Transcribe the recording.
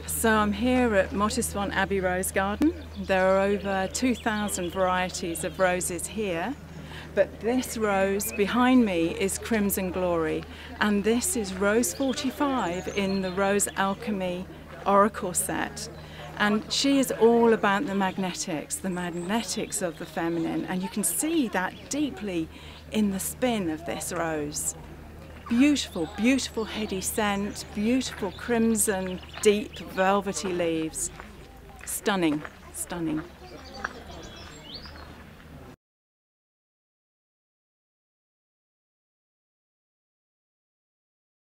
So I'm here at Mottisfont Abbey Rose Garden. There are over 2,000 varieties of roses here, but this rose behind me is Crimson Glory, and this is Rose 45 in the Rose Alchemy Oracle set. And she is all about the magnetics of the feminine, and you can see that deeply in the spin of this rose. Beautiful, beautiful heady scent, beautiful crimson, deep velvety leaves. Stunning, stunning.